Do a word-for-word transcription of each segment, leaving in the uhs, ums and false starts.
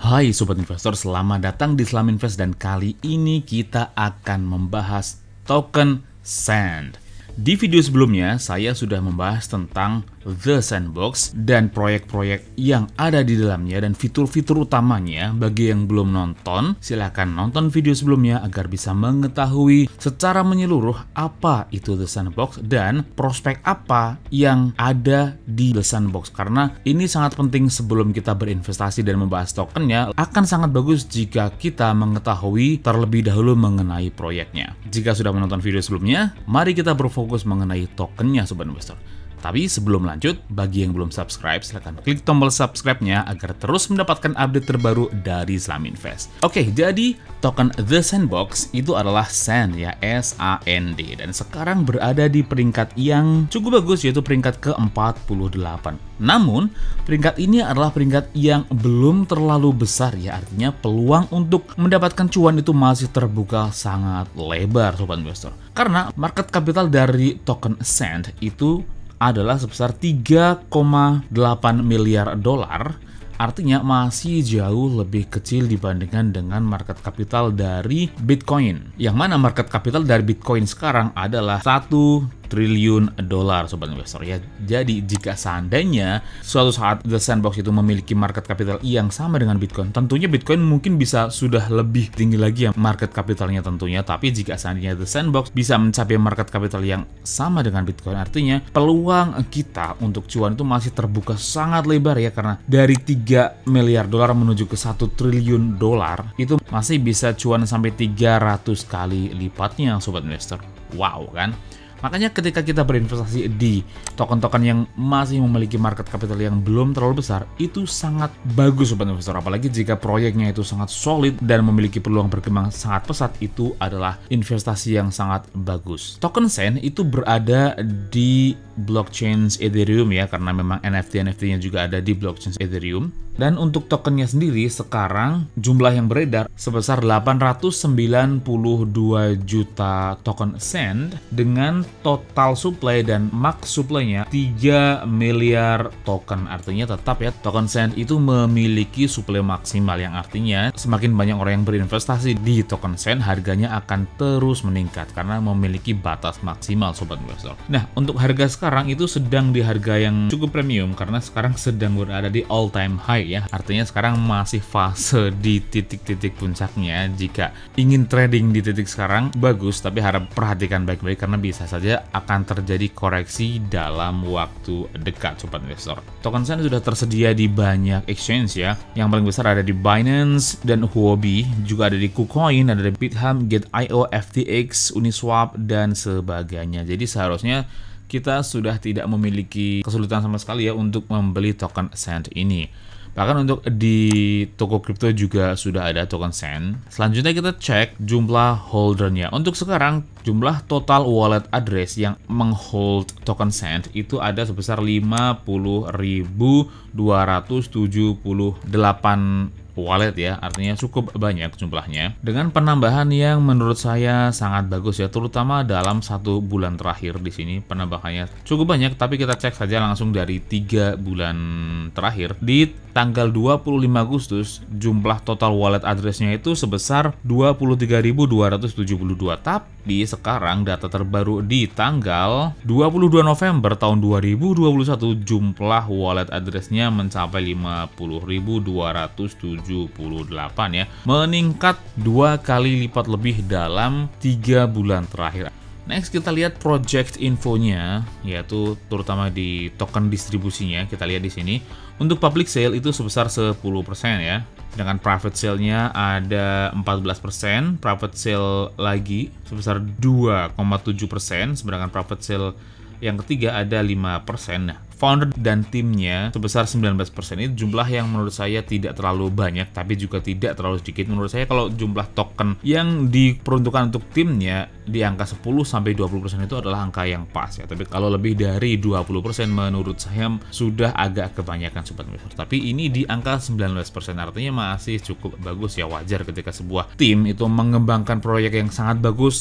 Hai Sobat Investor, selamat datang di Slam Invest dan kali ini kita akan membahas token Sand. Di video sebelumnya saya sudah membahas tentang The Sandbox dan proyek-proyek yang ada di dalamnya dan fitur-fitur utamanya. Bagi yang belum nonton, silahkan nonton video sebelumnya agar bisa mengetahui secara menyeluruh apa itu The Sandbox dan prospek apa yang ada di The Sandbox. Karena ini sangat penting sebelum kita berinvestasi dan membahas tokennya, akan sangat bagus jika kita mengetahui terlebih dahulu mengenai proyeknya. Jika sudah menonton video sebelumnya, mari kita berfokus mengenai tokennya Sobat Investor. Tapi sebelum lanjut, bagi yang belum subscribe, silahkan klik tombol subscribe-nya agar terus mendapatkan update terbaru dari Slam Invest. Oke, jadi token The Sandbox itu adalah Sand ya, S A N D. Dan sekarang berada di peringkat yang cukup bagus, yaitu peringkat ke empat puluh delapan. Namun, peringkat ini adalah peringkat yang belum terlalu besar ya, artinya peluang untuk mendapatkan cuan itu masih terbuka sangat lebar Sobat Investor. Karena market capital dari token Sand itu adalah sebesar tiga koma delapan miliar dolar, artinya masih jauh lebih kecil dibandingkan dengan market capital dari Bitcoin. Yang mana market capital dari Bitcoin sekarang adalah satu triliun dolar Sobat Investor ya. Jadi jika seandainya suatu saat The Sandbox itu memiliki market capital yang sama dengan Bitcoin, tentunya Bitcoin mungkin bisa sudah lebih tinggi lagi ya market capitalnya tentunya. Tapi jika seandainya The Sandbox bisa mencapai market capital yang sama dengan Bitcoin, artinya peluang kita untuk cuan itu masih terbuka sangat lebar ya. Karena dari tiga miliar dolar menuju ke satu triliun dolar itu masih bisa cuan sampai tiga ratus kali lipatnya Sobat Investor. Wow kan? Makanya ketika kita berinvestasi di token-token yang masih memiliki market capital yang belum terlalu besar, itu sangat bagus Sobat Investor. Apalagi jika proyeknya itu sangat solid dan memiliki peluang berkembang sangat pesat, itu adalah investasi yang sangat bagus. Token Sand itu berada di blockchain Ethereum ya, karena memang N F T N F T-nya juga ada di blockchain Ethereum. Dan untuk tokennya sendiri sekarang jumlah yang beredar sebesar delapan ratus sembilan puluh dua juta token Sand dengan total supply dan max supply-nya tiga miliar token. Artinya tetap ya, token Sand itu memiliki supply maksimal, yang artinya semakin banyak orang yang berinvestasi di token Sand, harganya akan terus meningkat karena memiliki batas maksimal Sobat Investor. Nah, untuk harga sekarang itu sedang di harga yang cukup premium karena sekarang sedang berada di all time high ya. Artinya sekarang masih fase di titik-titik puncaknya. Jika ingin trading di titik sekarang bagus, tapi harap perhatikan baik-baik karena bisa saja akan terjadi koreksi dalam waktu dekat Sobat Investor. Token Sand sudah tersedia di banyak exchange ya. Yang paling besar ada di Binance dan Huobi, juga ada di KuCoin, ada di Bithumb, Gate dot i o, F T X, Uniswap dan sebagainya. Jadi seharusnya kita sudah tidak memiliki kesulitan sama sekali ya untuk membeli token Sand ini. Bahkan untuk di toko kripto juga sudah ada token Sand. Selanjutnya kita cek jumlah holdernya. Untuk sekarang jumlah total wallet address yang menghold token Sand itu ada sebesar lima puluh ribu dua ratus tujuh puluh delapan wallet ya, artinya cukup banyak jumlahnya dengan penambahan yang menurut saya sangat bagus ya, terutama dalam satu bulan terakhir. Di sini penambahannya cukup banyak, tapi kita cek saja langsung dari tiga bulan terakhir. Di tanggal dua puluh lima Agustus jumlah total wallet addressnya itu sebesar dua puluh tiga ribu dua ratus tujuh puluh dua, tapi sekarang data terbaru di tanggal dua puluh dua November tahun dua ribu dua puluh satu jumlah wallet addressnya mencapai lima puluh ribu dua ratus tujuh puluh delapan ya, meningkat dua kali lipat lebih dalam tiga bulan terakhir. Next kita lihat project infonya, yaitu terutama di token distribusinya. Kita lihat di sini untuk public sale itu sebesar sepuluh persen ya, sedangkan private sale-nya ada empat belas persen, private sale lagi sebesar dua koma tujuh persen, sedangkan private sale yang ketiga ada lima persen. Nah, founder dan timnya sebesar sembilan belas persen. Ini jumlah yang menurut saya tidak terlalu banyak, tapi juga tidak terlalu sedikit. Menurut saya kalau jumlah token yang diperuntukkan untuk timnya di angka sepuluh sampai dua puluh persen itu adalah angka yang pas ya. Tapi kalau lebih dari dua puluh persen menurut saya sudah agak kebanyakan Sobat Investor. Tapi ini di angka sembilan belas persen, artinya masih cukup bagus ya. Wajar ketika sebuah tim itu mengembangkan proyek yang sangat bagus,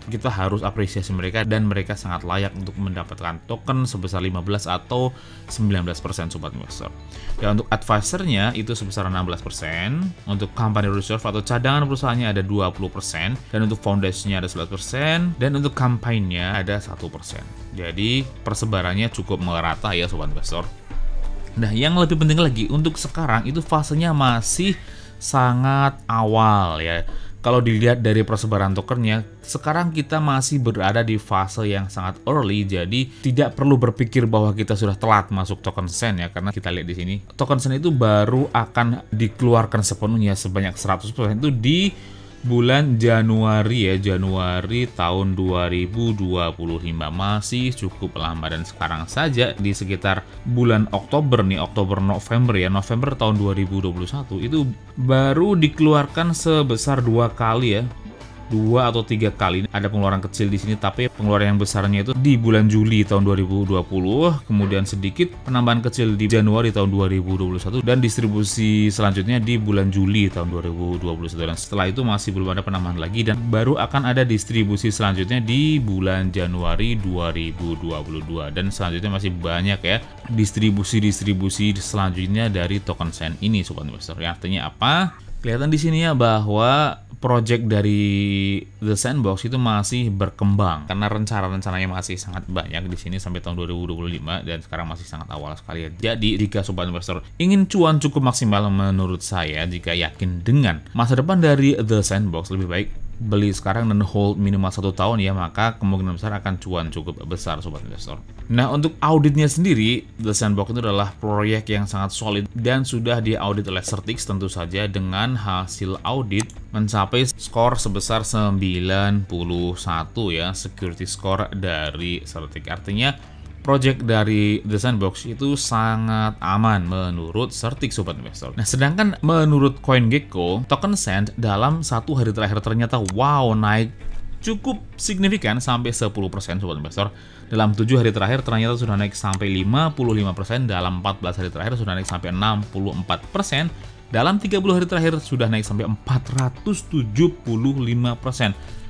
kita harus apresiasi mereka dan mereka sangat layak untuk mendapatkan token sebesar lima belas atau sembilan belas persen sobat investor. Dan untuk advisornya itu sebesar enam belas persen, untuk company reserve atau cadangan perusahaannya ada dua puluh persen, dan untuk foundationnya ada sebelas persen, dan untuk campaign-nya ada satu persen. Jadi persebarannya cukup merata ya sobat investor. Nah, yang lebih penting lagi untuk sekarang itu fasenya masih sangat awal ya. Kalau dilihat dari persebaran tokennya, sekarang kita masih berada di fase yang sangat early, jadi tidak perlu berpikir bahwa kita sudah telat masuk token send ya, karena kita lihat di sini token send itu baru akan dikeluarkan sepenuhnya sebanyak seratus persen itu di bulan Januari ya, Januari tahun dua ribu dua puluh lima. Masih cukup lama, dan sekarang saja di sekitar bulan Oktober nih, Oktober November ya, November tahun dua ribu dua puluh satu itu baru dikeluarkan sebesar dua kali ya. Dua atau tiga kali ada pengeluaran kecil di sini, tapi pengeluaran yang besarnya itu di bulan Juli tahun dua ribu dua puluh, kemudian sedikit penambahan kecil di Januari tahun dua ribu dua puluh satu, dan distribusi selanjutnya di bulan Juli tahun dua ribu dua puluh satu, dan setelah itu masih belum ada penambahan lagi, dan baru akan ada distribusi selanjutnya di bulan Januari dua ribu dua puluh dua, dan selanjutnya masih banyak ya distribusi-distribusi selanjutnya dari token send ini sobat investor. Yang artinya apa? Kelihatan di sini ya bahwa project dari The Sandbox itu masih berkembang karena rencana-rencananya masih sangat banyak di sini sampai tahun dua ribu dua puluh lima, dan sekarang masih sangat awal sekali ya. Jadi jika sobat investor ingin cuan cukup maksimal menurut saya, jika yakin dengan masa depan dari The Sandbox, lebih baik beli sekarang dan hold minimal satu tahun ya, maka kemungkinan besar akan cuan cukup besar sobat investor. Nah, untuk auditnya sendiri, The Sandbox itu adalah proyek yang sangat solid dan sudah diaudit oleh Certix tentu saja, dengan hasil audit mencapai skor sebesar sembilan puluh satu ya, security score dari Certix. Artinya project dari The Sandbox itu sangat aman menurut Certix sobat investor. Nah, sedangkan menurut CoinGecko, token send dalam satu hari terakhir ternyata wow naik cukup signifikan sampai sepuluh persen sobat investor. Dalam tujuh hari terakhir ternyata sudah naik sampai lima puluh lima persen, dalam empat belas hari terakhir sudah naik sampai enam puluh empat persen, dalam tiga puluh hari terakhir sudah naik sampai empat ratus tujuh puluh lima persen.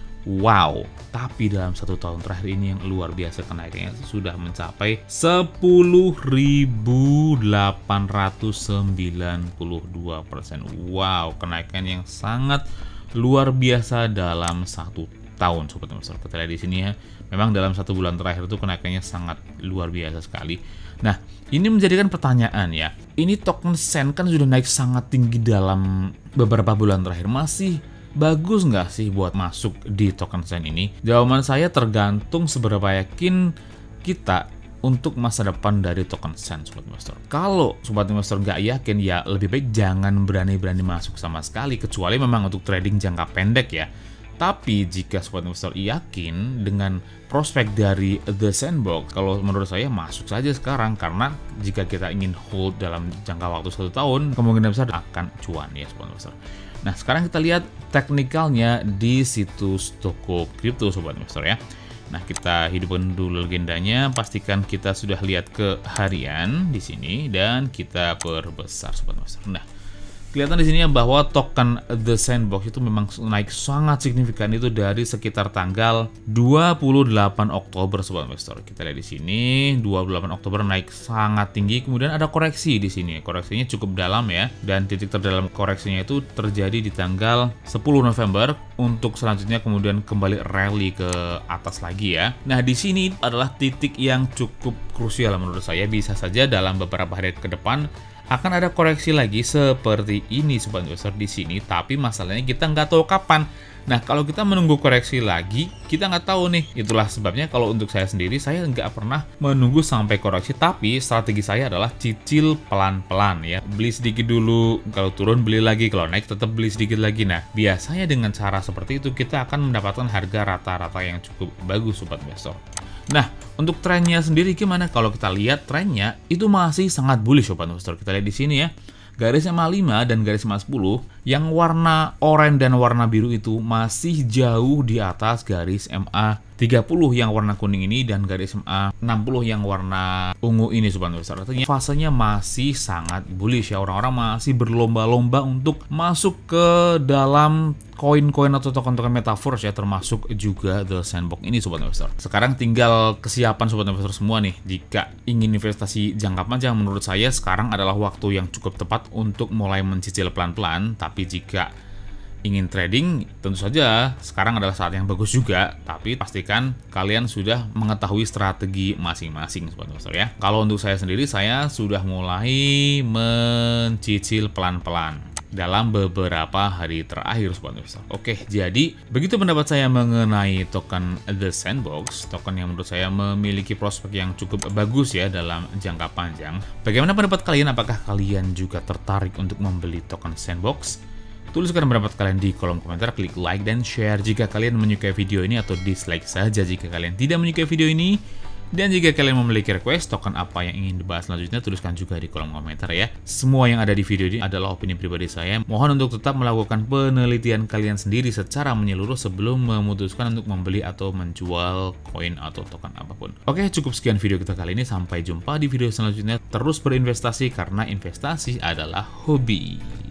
Wow, tapi dalam satu tahun terakhir ini yang luar biasa kenaikannya sudah mencapai sepuluh ribu delapan ratus sembilan puluh dua persen. Wow, kenaikan yang sangat luar biasa dalam satu tahun sobat investor. Kita lihat di sini ya, memang dalam satu bulan terakhir itu kenaikannya sangat luar biasa sekali. Nah, ini menjadikan pertanyaan ya, ini token send kan sudah naik sangat tinggi dalam beberapa bulan terakhir, masih bagus nggak sih buat masuk di token send ini? Jawaban saya tergantung seberapa yakin kita untuk masa depan dari token send sobat investor. Kalau sobat investor nggak yakin, ya lebih baik jangan berani-berani masuk sama sekali, kecuali memang untuk trading jangka pendek ya. Tapi jika sobat investor yakin dengan prospek dari The Sandbox, kalau menurut saya masuk saja sekarang, karena jika kita ingin hold dalam jangka waktu satu tahun, kemungkinan besar akan cuan ya sobat investor. Nah, sekarang kita lihat teknikalnya di situs toko kripto sobat investor ya. Nah, kita hidupkan dulu legendanya, pastikan kita sudah lihat ke harian di sini dan kita perbesar sobat investor. Nah, kelihatan di sini bahwa token The Sandbox itu memang naik sangat signifikan, itu dari sekitar tanggal dua puluh delapan Oktober sobat investor. Kita lihat di sini dua puluh delapan Oktober naik sangat tinggi, kemudian ada koreksi di sini. Koreksinya cukup dalam ya, dan titik terdalam koreksinya itu terjadi di tanggal sepuluh November, untuk selanjutnya kemudian kembali rally ke atas lagi ya. Nah, di sini adalah titik yang cukup krusial menurut saya. Bisa saja dalam beberapa hari ke depan akan ada koreksi lagi seperti ini sobat investor di sini, tapi masalahnya kita nggak tahu kapan. Nah, kalau kita menunggu koreksi lagi, kita nggak tahu nih. Itulah sebabnya kalau untuk saya sendiri, saya nggak pernah menunggu sampai koreksi, tapi strategi saya adalah cicil pelan-pelan ya. Beli sedikit dulu, kalau turun beli lagi, kalau naik tetap beli sedikit lagi. Nah, biasanya dengan cara seperti itu kita akan mendapatkan harga rata-rata yang cukup bagus sobat investor. Nah, untuk trennya sendiri gimana? Kalau kita lihat trennya itu masih sangat bullish sobat investor. Kita lihat di sini ya, garis M A lima dan garis M A sepuluh yang warna oranye dan warna biru itu masih jauh di atas garis M A tiga puluh yang warna kuning ini dan garis S M A enam puluh yang warna ungu ini sobat investor. Artinya fasenya masih sangat bullish ya, orang-orang masih berlomba-lomba untuk masuk ke dalam koin-koin atau token-token metaverse ya, termasuk juga The Sandbox ini sobat investor. Sekarang tinggal kesiapan sobat investor semua nih. Jika ingin investasi jangka panjang, menurut saya sekarang adalah waktu yang cukup tepat untuk mulai mencicil pelan-pelan. Tapi jika ingin trading, tentu saja sekarang adalah saat yang bagus juga, tapi pastikan kalian sudah mengetahui strategi masing-masing sobat investor ya. Kalau untuk saya sendiri, saya sudah mulai mencicil pelan-pelan dalam beberapa hari terakhir sobat investor. Oke, jadi begitu pendapat saya mengenai token The Sandbox, token yang menurut saya memiliki prospek yang cukup bagus ya dalam jangka panjang. Bagaimana pendapat kalian? Apakah kalian juga tertarik untuk membeli token Sandbox? Tuliskan pendapat kalian di kolom komentar, klik like dan share jika kalian menyukai video ini, atau dislike saja jika kalian tidak menyukai video ini. Dan jika kalian memiliki request token apa yang ingin dibahas selanjutnya, tuliskan juga di kolom komentar ya. Semua yang ada di video ini adalah opini pribadi saya. Mohon untuk tetap melakukan penelitian kalian sendiri secara menyeluruh sebelum memutuskan untuk membeli atau menjual koin atau token apapun. Oke, cukup sekian video kita kali ini. Sampai jumpa di video selanjutnya. Terus berinvestasi karena investasi adalah hobi.